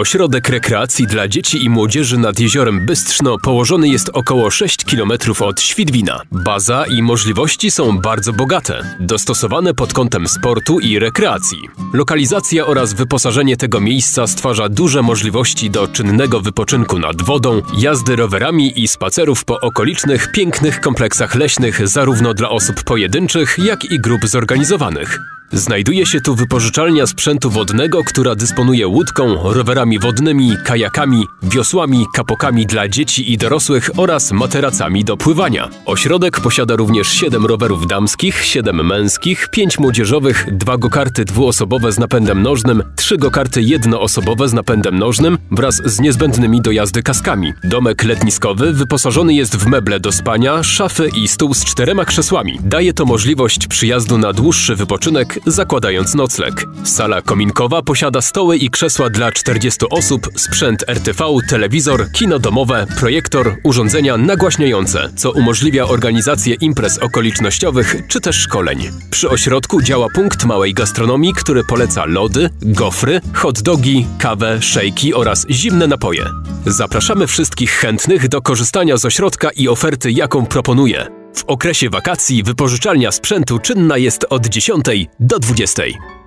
Ośrodek rekreacji dla dzieci i młodzieży nad jeziorem Bystrzno położony jest około 6 km od Świdwina. Baza i możliwości są bardzo bogate, dostosowane pod kątem sportu i rekreacji. Lokalizacja oraz wyposażenie tego miejsca stwarza duże możliwości do czynnego wypoczynku nad wodą, jazdy rowerami i spacerów po okolicznych, pięknych kompleksach leśnych zarówno dla osób pojedynczych, jak i grup zorganizowanych. Znajduje się tu wypożyczalnia sprzętu wodnego, która dysponuje łódką, rowerami wodnymi, kajakami, wiosłami, kapokami dla dzieci i dorosłych oraz materacami do pływania. Ośrodek posiada również 7 rowerów damskich, 7 męskich, 5 młodzieżowych, 2 gokarty dwuosobowe z napędem nożnym, 3 gokarty jednoosobowe z napędem nożnym wraz z niezbędnymi do jazdy kaskami. Domek letniskowy wyposażony jest w meble do spania, szafy i stół z 4 krzesłami. Daje to możliwość przyjazdu na dłuższy wypoczynek, zakładając nocleg. Sala kominkowa posiada stoły i krzesła dla 40 osób, sprzęt RTV, telewizor, kino domowe, projektor, urządzenia nagłaśniające, co umożliwia organizację imprez okolicznościowych czy też szkoleń. Przy ośrodku działa punkt małej gastronomii, który poleca lody, gofry, hot dogi, kawę, szejki oraz zimne napoje. Zapraszamy wszystkich chętnych do korzystania z ośrodka i oferty, jaką proponuje. W okresie wakacji wypożyczalnia sprzętu czynna jest od 10 do 20.